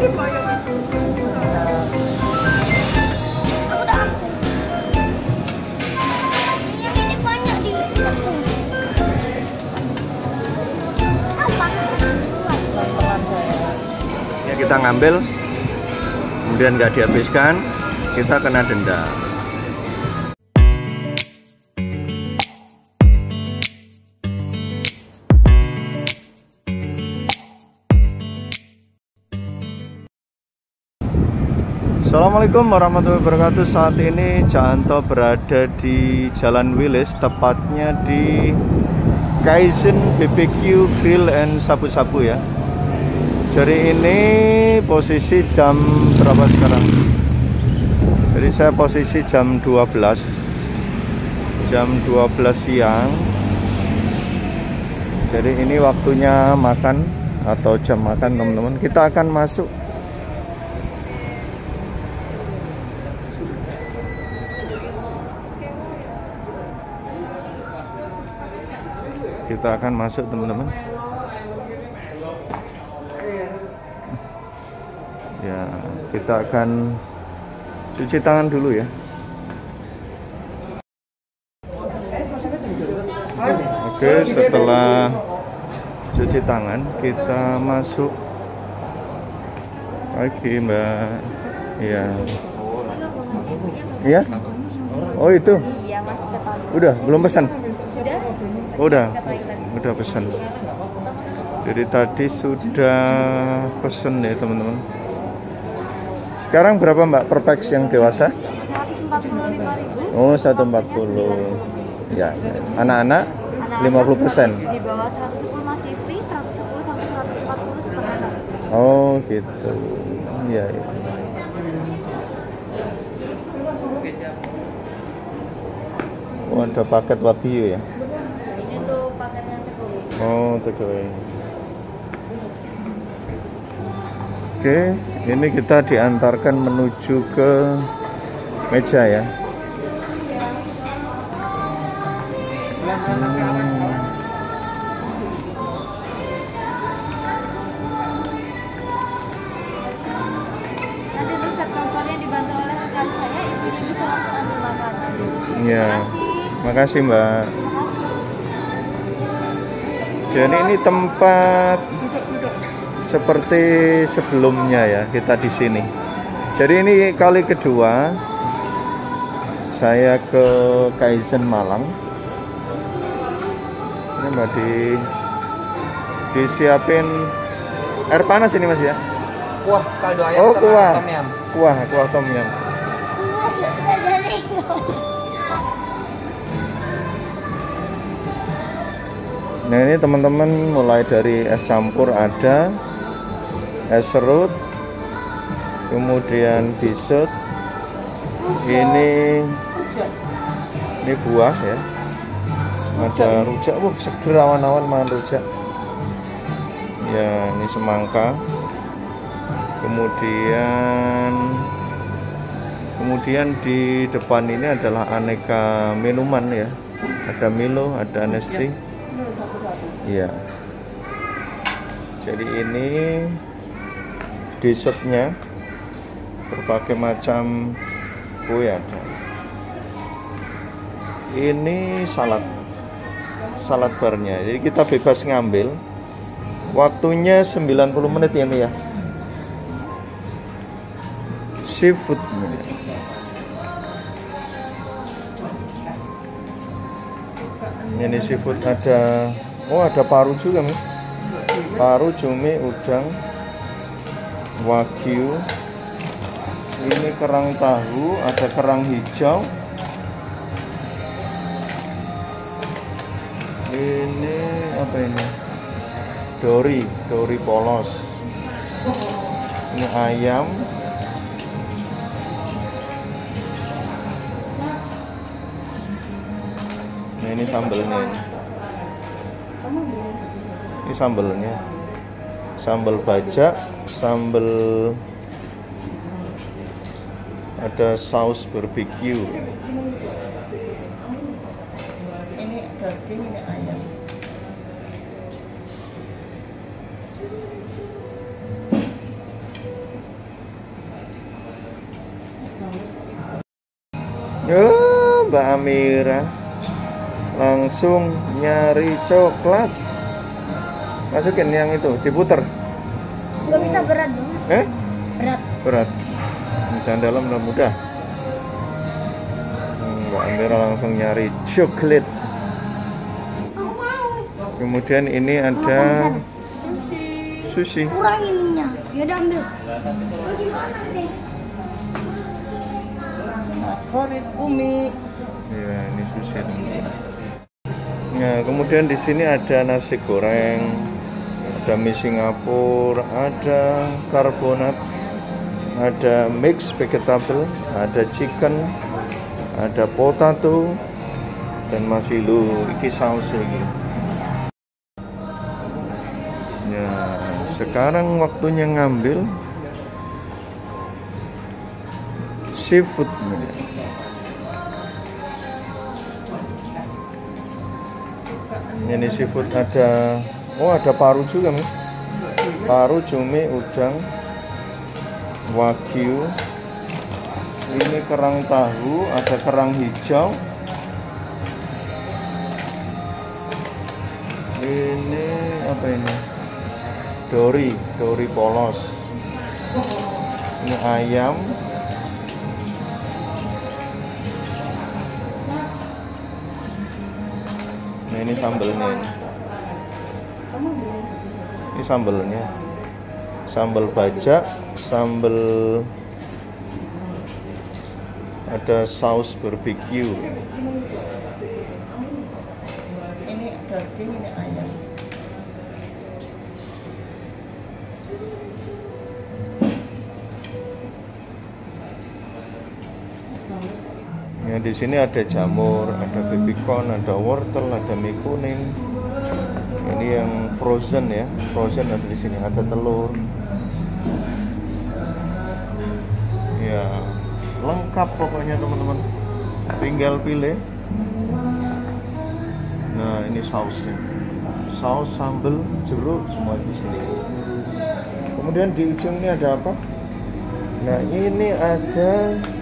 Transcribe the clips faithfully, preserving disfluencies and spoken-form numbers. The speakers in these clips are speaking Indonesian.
Ya, kita ngambil kemudian nggak dihabiskan, kita kena denda. Assalamualaikum warahmatullahi wabarakatuh. Saat ini Canto berada di Jalan Wilis, tepatnya di Kaizen B B Q Grill and Sabu-sabu ya. Jadi ini posisi jam berapa sekarang? Jadi saya posisi jam dua belas. Jam dua belas siang. Jadi ini waktunya makan atau jam makan teman-teman. Kita akan masuk. Kita akan masuk teman-teman. Ya, kita akan cuci tangan dulu ya. Oke, setelah cuci tangan kita masuk. Oke, Mbak. Iya. Iya? Oh, itu. Udah, belum pesan? Udah, udah pesan. Jadi tadi sudah pesan ya teman-teman. Sekarang berapa Mbak per packs yang dewasa? seratus empat puluh lima ribu. Oh, seratus empat puluh. Ya, anak-anak lima puluh persen. Di bawah seratus sepuluh masih free, seratus sepuluh sampai seratus empat puluh sebenarnya. Oh, gitu. Iya, ya. Oh, ada paket wagyu ya? Ini tuh paketnya takeaway. Oh, takeaway. Oke, ini kita diantarkan menuju ke meja ya. Hmm. Nanti untuk set kompornya dibantu oleh rekan saya, ibu ini bisa langsung ambil makanan. Iya. Makasih Mbak. Jadi ini tempat seperti sebelumnya ya, kita di sini. Jadi ini kali kedua saya ke Kaizen Malang. Ini Mbak di disiapin air panas ini Mas ya. Kuah kaldu ayam oh, sama kuah. tom yum. Kuah, kuah tom yum. Nah ini teman-teman, mulai dari es campur ada, es serut, kemudian dessert, ini ini buah ya, ada rujak, wah seger awan-awan makan rujak. Ya ini semangka, kemudian kemudian di depan ini adalah aneka minuman ya, ada Milo, ada Nesti. Iya. Jadi ini dessertnya berbagai macam kue ada. Ini salad, salad barnya. Jadi kita bebas ngambil. Waktunya sembilan puluh menit ya Mi ya. Seafood. Ini seafood ada. Oh ada paru juga Mi. Paru, cumi, udang, wagyu. Ini kerang tahu, ada kerang hijau. Ini apa ini? Dori, dori polos. Ini ayam. Nah, ini sambelnya ini. Ini sambelnya. Sambal bajak, sambal, ada saus barbeque. Ini daging, ini ayam. Oh, Mbak Amira langsung nyari coklat. Masukin yang itu, diputer. Nggak bisa berat dong. Eh? Berat. Berat. Bisa dalam udah mudah. Hmm, Mbak Amira langsung nyari coklat. Aku mau. Kemudian ini ada sushi. Kurang ininya. Ya udah ambil. Oh, gimana deh? Favorit Umi. Ya, ini sushi. Nah, kemudian di sini ada nasi goreng, ada mie Singapura, ada karbonat, ada mix vegetable, ada chicken, ada potato, dan masih lu iki saus lagi. Ya, sekarang waktunya ngambil seafood. Ini seafood ada, oh ada paru juga nih, paru, cumi, udang, wagyu. Ini kerang tahu, ada kerang hijau. Ini apa ini? Dori, dori polos. Ini ayam. Nah, ini sambelnya. Ini sambelnya. Sambal bajak, sambal, ada saus barbeque. Ini daging, ini ayam. Ya, di sini ada jamur, ada baby corn, ada wortel, ada mie kuning. Ini yang frozen ya, frozen ada di sini, ada telur. Ya, lengkap pokoknya teman-teman. Tinggal pilih. Nah, ini sausnya. Saus, sambal, jeruk semua di sini. Kemudian di ujung ini ada apa? Nah, ini ada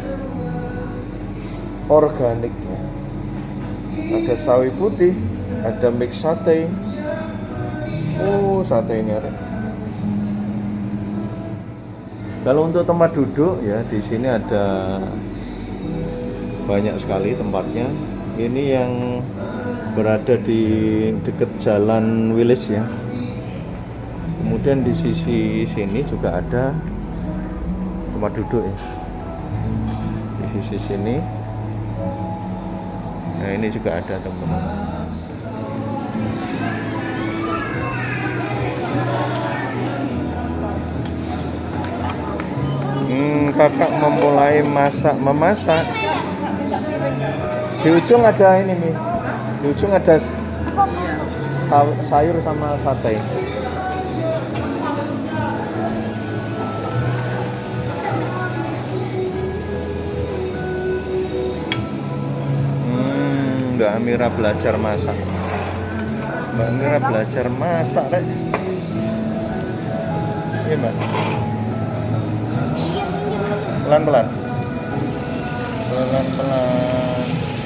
organiknya, ada sawi putih, ada mix sate. Oh, satenya. Kalau untuk tempat duduk ya, di sini ada banyak sekali tempatnya. Ini yang berada di dekat Jalan Wilis ya. Kemudian di sisi sini juga ada tempat duduk ya. Di sisi sini. Nah, ini juga ada teman-teman. Hmm, kakak memulai masak memasak. Di ujung ada ini nih. Di ujung ada sayur sama sate. Mbak Amira belajar masak. Mbak Amira belajar masak, Rek. Iya, Mbak. Pelan-pelan. Pelan-pelan.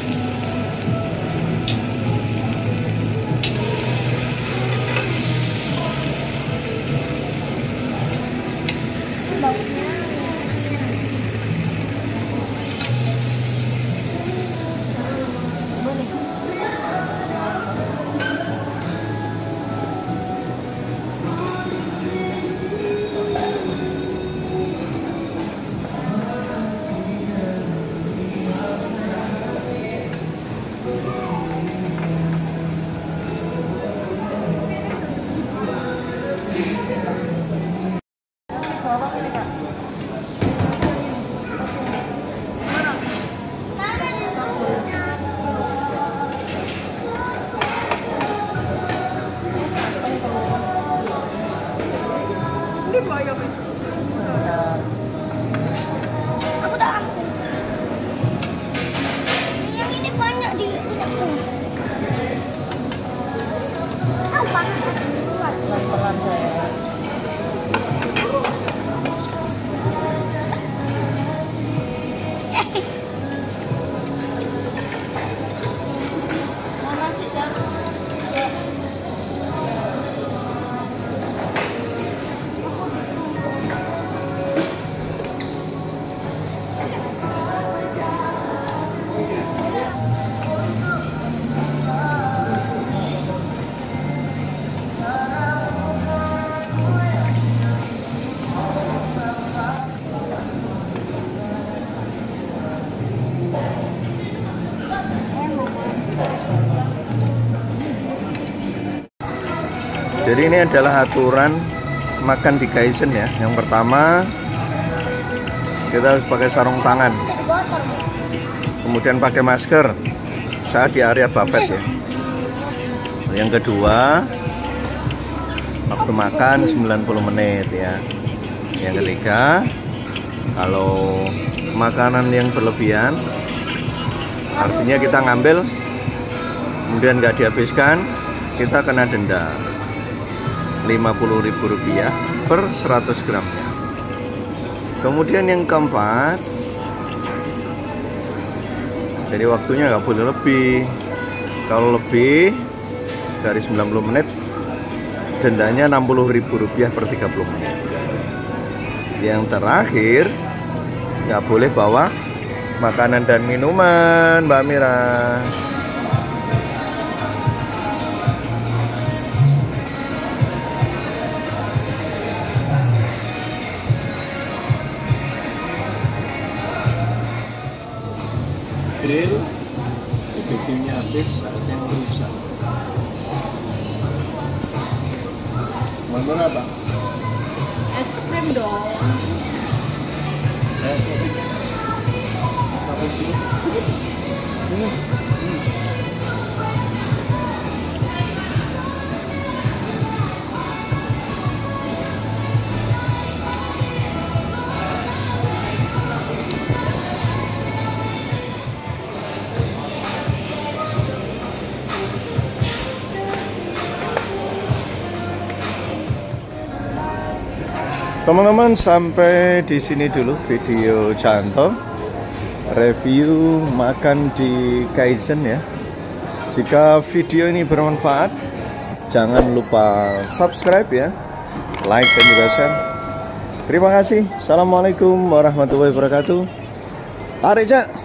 Aku udah ambil. Yang ini banyak di udangku. Ah, panas. Pelan-pelan saya. Jadi ini adalah aturan makan di Kaizen ya. Yang pertama, kita harus pakai sarung tangan, kemudian pakai masker saat di area buffet ya. Yang kedua, waktu makan sembilan puluh menit ya. Yang ketiga, kalau makanan yang berlebihan, artinya kita ngambil kemudian nggak dihabiskan, kita kena denda lima puluh ribu rupiah per seratus gramnya. Kemudian yang keempat, jadi waktunya nggak boleh lebih. Kalau lebih dari sembilan puluh menit, dendanya enam puluh ribu rupiah per tiga puluh menit. Yang terakhir, nggak boleh bawa makanan dan minuman, Mbak Mira. Grill, B B Q-nya habis, saatnya merusak. Mau apa? Es krim dong. Eh, ini. Teman-teman, sampai di sini dulu video Canto review makan di Kaizen ya. Jika video ini bermanfaat, jangan lupa subscribe ya, like dan juga share. Terima kasih. Assalamualaikum warahmatullahi wabarakatuh. Tarik, Cak.